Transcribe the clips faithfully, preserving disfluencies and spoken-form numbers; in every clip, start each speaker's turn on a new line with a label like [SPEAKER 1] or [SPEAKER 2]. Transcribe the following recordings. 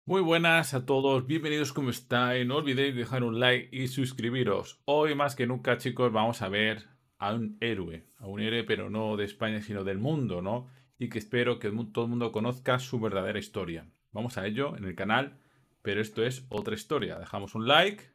[SPEAKER 1] Muy buenas a todos, bienvenidos, ¿cómo estáis? No olvidéis dejar un like y suscribiros. Hoy más que nunca, chicos, vamos a ver a un héroe, a un héroe pero no de España, sino del mundo, ¿no? Y que espero que todo el mundo conozca su verdadera historia. Vamos a ello en el canal, pero esto es otra historia. Dejamos un like,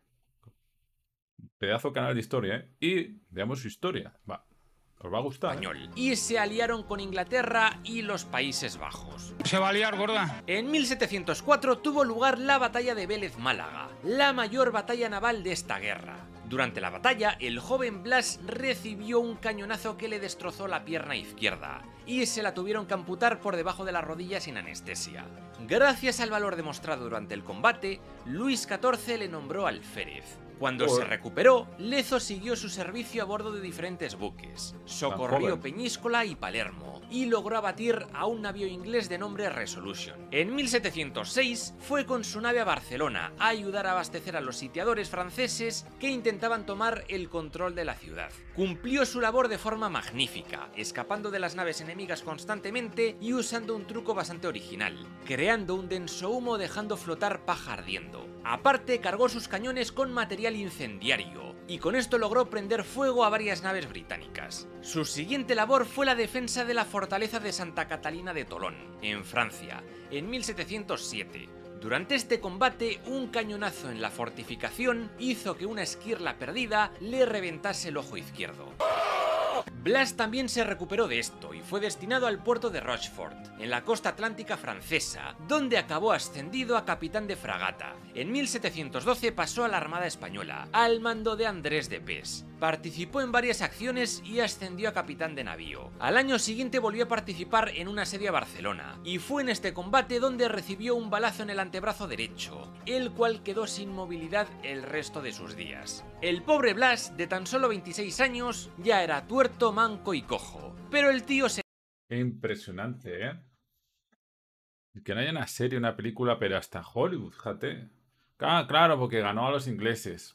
[SPEAKER 1] pedazo canal de historia, ¿eh? Y veamos su historia. Va, os va a gustar, ¿eh?
[SPEAKER 2] Español, y se aliaron con Inglaterra y los Países Bajos.
[SPEAKER 3] Se va a liar, gorda.
[SPEAKER 2] En mil setecientos cuatro tuvo lugar la batalla de Vélez-Málaga, la mayor batalla naval de esta guerra. Durante la batalla, el joven Blas recibió un cañonazo que le destrozó la pierna izquierda y se la tuvieron que amputar por debajo de la rodilla sin anestesia. Gracias al valor demostrado durante el combate, Luis catorce le nombró alférez. Cuando
[SPEAKER 1] Oh.
[SPEAKER 2] se recuperó, Lezo siguió su servicio a bordo de diferentes buques, socorrió
[SPEAKER 1] joven.
[SPEAKER 2] Peñíscola y Palermo, y logró abatir a un navío inglés de nombre Resolution. En mil setecientos seis fue con su nave a Barcelona a ayudar a abastecer a los sitiadores franceses que intentaban tomar el control de la ciudad. Cumplió su labor de forma magnífica, escapando de las naves enemigas constantemente y usando un truco bastante original, creando un denso humo dejando flotar paja ardiendo. Aparte, cargó sus cañones con material incendiario, y con esto logró prender fuego a varias naves británicas. Su siguiente labor fue la defensa de la fortaleza de Santa Catalina de Tolón, en Francia, en mil setecientos siete. Durante este combate, un cañonazo en la fortificación hizo que una esquirla perdida le reventase el ojo izquierdo. Blas también se recuperó de esto y fue destinado al puerto de Rochefort, en la costa atlántica francesa, donde acabó ascendido a capitán de fragata. En mil setecientos doce pasó a la Armada Española, al mando de Andrés de Pes. Participó en varias acciones y ascendió a capitán de navío. Al año siguiente volvió a participar en un asedio a Barcelona, y fue en este combate donde recibió un balazo en el antebrazo derecho, el cual quedó sin movilidad el resto de sus días. El pobre Blas, de tan solo veintiséis años, ya era tuerto, manco y cojo, pero el tío se...
[SPEAKER 1] Impresionante, ¿eh? Que no haya una serie, una película, pero hasta Hollywood, fíjate. Ah, claro, porque ganó a los ingleses.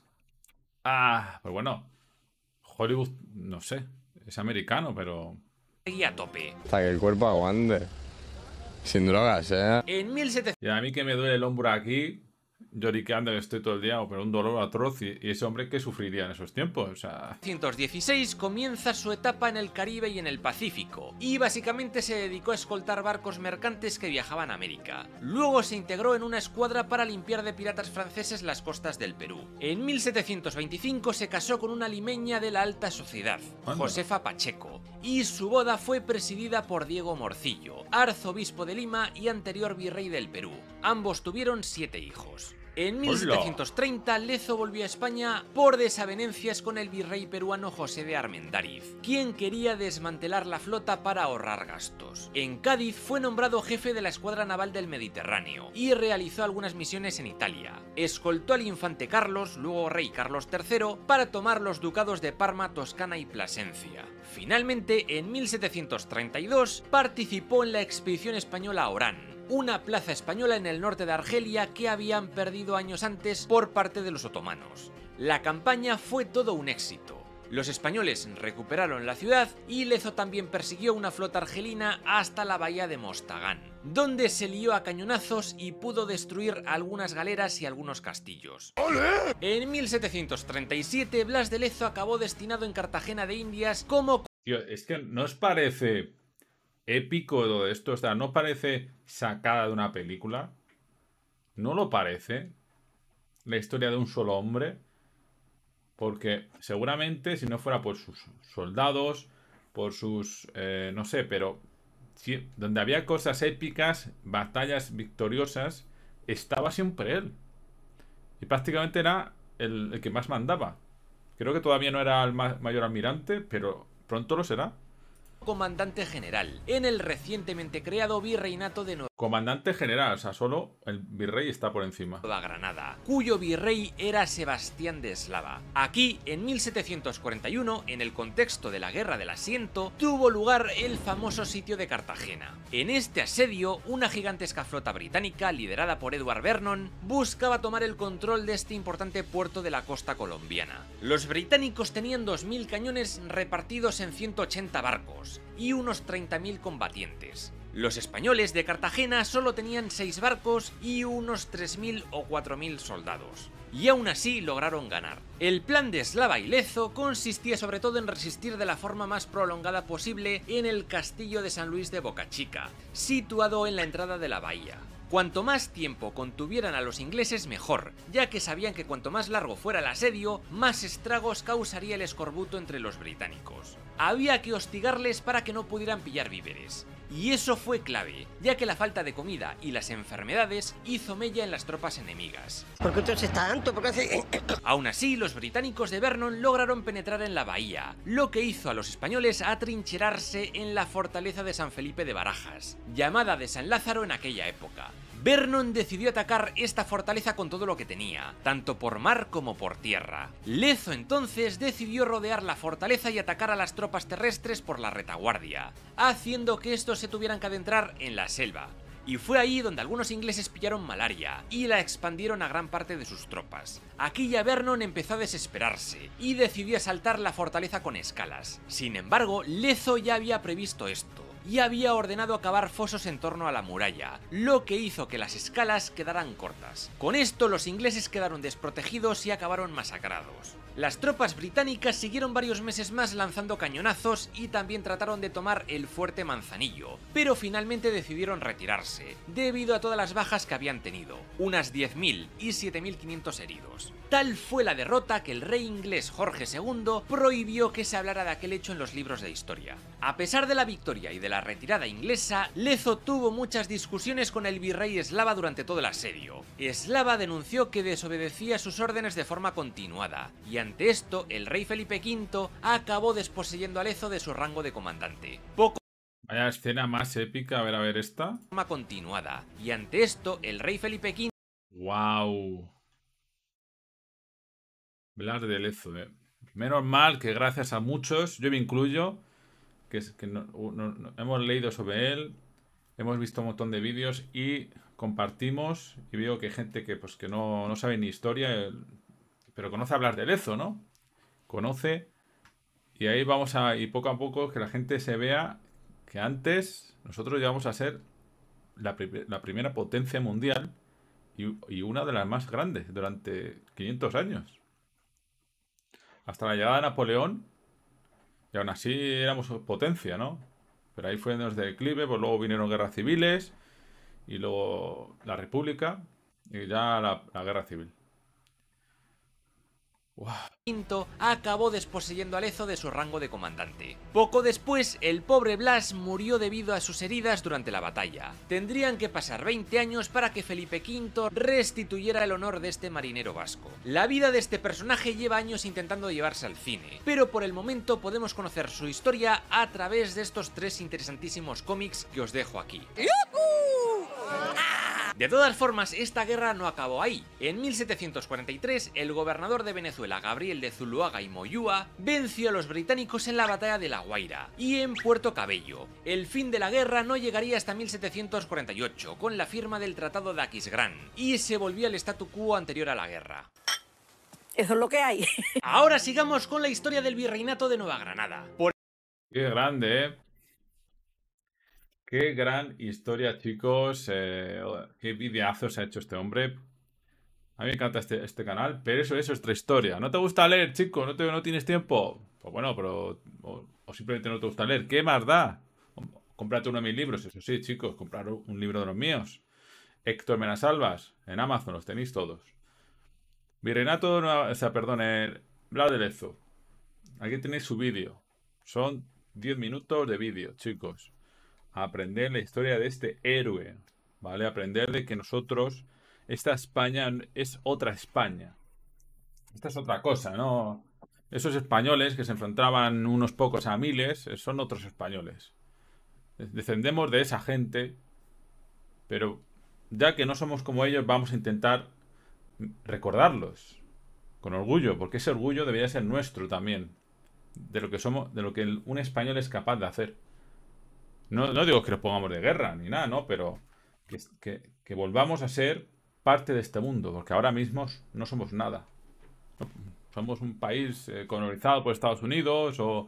[SPEAKER 1] Ah, pues bueno, Hollywood, no sé, es americano, pero...
[SPEAKER 2] seguía a tope.
[SPEAKER 4] Hasta que el cuerpo aguante. Sin drogas, ¿eh?
[SPEAKER 2] En mil setecientos
[SPEAKER 1] Y a mí que me duele el hombro aquí, lloriqueando que estoy todo el día, pero un dolor atroz. Y, y ese hombre que sufriría en esos tiempos, o sea...
[SPEAKER 2] dieciséis comienza su etapa en el Caribe y en el Pacífico, y básicamente se dedicó a escoltar barcos mercantes que viajaban a América. Luego se integró en una escuadra para limpiar de piratas franceses las costas del Perú. En mil setecientos veinticinco se casó con una limeña de la alta sociedad,
[SPEAKER 1] Anda.
[SPEAKER 2] Josefa Pacheco, y su boda fue presidida por Diego Morcillo, arzobispo de Lima y anterior virrey del Perú. Ambos tuvieron siete hijos. En mil setecientos treinta, Lezo volvió a España por desavenencias con el virrey peruano José de Armendáriz, quien quería desmantelar la flota para ahorrar gastos. En Cádiz fue nombrado jefe de la Escuadra Naval del Mediterráneo y realizó algunas misiones en Italia. Escoltó al infante Carlos, luego rey Carlos tercero, para tomar los ducados de Parma, Toscana y Plasencia. Finalmente, en mil setecientos treinta y dos, participó en la expedición española a Orán, una plaza española en el norte de Argelia que habían perdido años antes por parte de los otomanos. La campaña fue todo un éxito. Los españoles recuperaron la ciudad y Lezo también persiguió una flota argelina hasta la bahía de Mostagán, donde se lió a cañonazos y pudo destruir algunas galeras y algunos castillos. ¡Olé! En mil setecientos treinta y siete, Blas de Lezo acabó destinado en Cartagena de Indias como...
[SPEAKER 1] Tío, es que no os parece épico todo esto, o sea, no parece sacada de una película. No lo parece. La historia de un solo hombre. Porque seguramente si no fuera por sus soldados, por sus... Eh, no sé, pero... Si, donde había cosas épicas, batallas victoriosas, estaba siempre él. Y prácticamente era el, el que más mandaba. Creo que todavía no era el ma- mayor almirante, pero pronto lo será.
[SPEAKER 2] comandante general en el recientemente creado Virreinato de
[SPEAKER 1] Comandante general, o sea, solo el virrey está por encima.
[SPEAKER 2] Nueva Granada, cuyo virrey era Sebastián de Eslava. Aquí, en mil setecientos cuarenta y uno, en el contexto de la Guerra del Asiento, tuvo lugar el famoso sitio de Cartagena. En este asedio, una gigantesca flota británica, liderada por Edward Vernon, buscaba tomar el control de este importante puerto de la costa colombiana. Los británicos tenían dos mil cañones repartidos en ciento ochenta barcos y unos treinta mil combatientes. Los españoles de Cartagena solo tenían seis barcos y unos tres mil o cuatro mil soldados. Y aún así lograron ganar. El plan de Eslava y Lezo consistía sobre todo en resistir de la forma más prolongada posible en el castillo de San Luis de Bocachica, situado en la entrada de la bahía. Cuanto más tiempo contuvieran a los ingleses mejor, ya que sabían que cuanto más largo fuera el asedio, más estragos causaría el escorbuto entre los británicos. Había que hostigarles para que no pudieran pillar víveres. Y eso fue clave, ya que la falta de comida y las enfermedades hizo mella en las tropas enemigas.
[SPEAKER 3] ¿Por qué toses tanto? ¿Por qué hace...?
[SPEAKER 2] Aún así, los británicos de Vernon lograron penetrar en la bahía, lo que hizo a los españoles atrincherarse en la fortaleza de San Felipe de Barajas, llamada de San Lázaro en aquella época. Vernon decidió atacar esta fortaleza con todo lo que tenía, tanto por mar como por tierra. Lezo entonces decidió rodear la fortaleza y atacar a las tropas terrestres por la retaguardia, haciendo que estos se tuvieran que adentrar en la selva. Y fue ahí donde algunos ingleses pillaron malaria y la expandieron a gran parte de sus tropas. Aquí ya Vernon empezó a desesperarse y decidió asaltar la fortaleza con escalas. Sin embargo, Lezo ya había previsto esto y había ordenado acavar fosos en torno a la muralla, lo que hizo que las escalas quedaran cortas. Con esto los ingleses quedaron desprotegidos y acabaron masacrados. Las tropas británicas siguieron varios meses más lanzando cañonazos y también trataron de tomar el fuerte Manzanillo, pero finalmente decidieron retirarse, debido a todas las bajas que habían tenido, unas diez mil y siete mil quinientos heridos. Tal fue la derrota que el rey inglés Jorge segundo prohibió que se hablara de aquel hecho en los libros de historia. A pesar de la victoria y de la retirada inglesa, Lezo tuvo muchas discusiones con el virrey Eslava durante todo el asedio. Eslava denunció que desobedecía sus órdenes de forma continuada, y ante esto, el rey Felipe quinto acabó desposeyendo a Lezo de su rango de comandante. Poco
[SPEAKER 1] Vaya escena más épica. A ver, a ver esta.
[SPEAKER 2] de forma continuada, y ante esto, el rey Felipe quinto
[SPEAKER 1] Wow. Blas de Lezo, eh. Menos mal que gracias a muchos, yo me incluyo, que, es, que no, no, no, hemos leído sobre él, hemos visto un montón de vídeos y compartimos, y veo que hay gente que, pues, que no, no sabe ni historia, pero conoce hablar de Lezo, ¿no? Conoce, y ahí vamos a, y poco a poco que la gente se vea que antes nosotros llegamos a ser la, la primera potencia mundial y, y una de las más grandes durante quinientos años. Hasta la llegada de Napoleón, y aún así éramos potencia, ¿no? Pero ahí fue en de declive, pues luego vinieron guerras civiles, y luego la República, y ya la, la Guerra Civil. Wow.
[SPEAKER 2] quinto acabó desposeyendo a Lezo de su rango de comandante. Poco después, el pobre Blas murió debido a sus heridas durante la batalla. Tendrían que pasar veinte años para que Felipe quinto restituyera el honor de este marinero vasco. La vida de este personaje lleva años intentando llevarse al cine, pero por el momento podemos conocer su historia a través de estos tres interesantísimos cómics que os dejo aquí. De todas formas, esta guerra no acabó ahí. En mil setecientos cuarenta y tres, el gobernador de Venezuela, Gabriel de Zuluaga y Moyúa, venció a los británicos en la batalla de La Guaira y en Puerto Cabello. El fin de la guerra no llegaría hasta mil setecientos cuarenta y ocho, con la firma del Tratado de Aquisgrán, y se volvió al statu quo anterior a la guerra.
[SPEAKER 3] Eso es lo que hay.
[SPEAKER 2] Ahora sigamos con la historia del virreinato de Nueva Granada. Por
[SPEAKER 1] Qué grande, ¿eh? Qué gran historia, chicos. Eh, qué videazos ha hecho este hombre. A mí me encanta este, este canal, pero eso es otra historia. ¿No te gusta leer, chico? ¿No, te, no tienes tiempo? Pues bueno, pero... O, o simplemente no te gusta leer. ¿Qué más da? Cómprate uno de mis libros. Eso sí, chicos, comprar un libro de los míos. Héctor Menasalvas. En Amazon los tenéis todos. Virreinato... No, o sea, perdón, el Blas de Lezo. Aquí tenéis su vídeo. Son diez minutos de vídeo, chicos. A aprender la historia de este héroe, ¿vale? Aprender de que nosotros, esta España es otra España. Esta es otra cosa, ¿no? Esos españoles que se enfrentaban unos pocos a miles, son otros españoles. Descendemos de esa gente, pero ya que no somos como ellos, vamos a intentar recordarlos con orgullo, porque ese orgullo debería ser nuestro también, de lo que somos, de lo que un español es capaz de hacer. No, no digo que nos pongamos de guerra ni nada, ¿no? Pero que, que, que volvamos a ser parte de este mundo, porque ahora mismo no somos nada. No, somos un país eh, colonizado por Estados Unidos o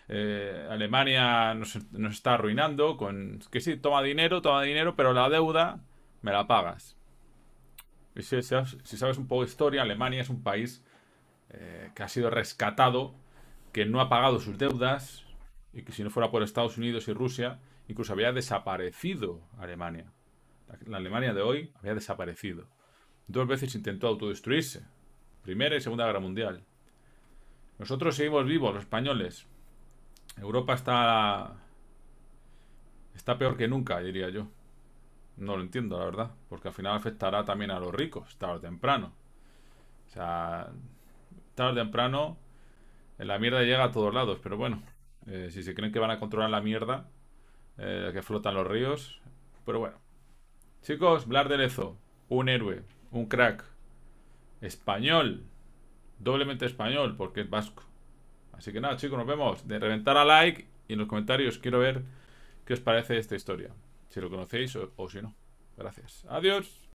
[SPEAKER 1] eh, Alemania nos, nos está arruinando con... Que sí, toma dinero, toma dinero, pero la deuda me la pagas. Y si, si, si sabes un poco de historia, Alemania es un país eh, que ha sido rescatado, que no ha pagado sus deudas y que si no fuera por Estados Unidos y Rusia, incluso había desaparecido Alemania. La, la Alemania de hoy había desaparecido. Dos veces intentó autodestruirse. Primera y Segunda Guerra Mundial. Nosotros seguimos vivos, los españoles. Europa está... Está peor que nunca, diría yo. No lo entiendo, la verdad. Porque al final afectará también a los ricos, tarde o temprano. O sea, tarde o temprano la mierda llega a todos lados. Pero bueno, eh, si se creen que van a controlar la mierda eh, que flotan los ríos. Pero bueno. Chicos, Blas de Lezo, un héroe, un crack. Español. Doblemente español, porque es vasco. Así que nada, chicos, nos vemos. De reventar a like y en los comentarios quiero ver qué os parece esta historia. Si lo conocéis o, o si no. Gracias. Adiós.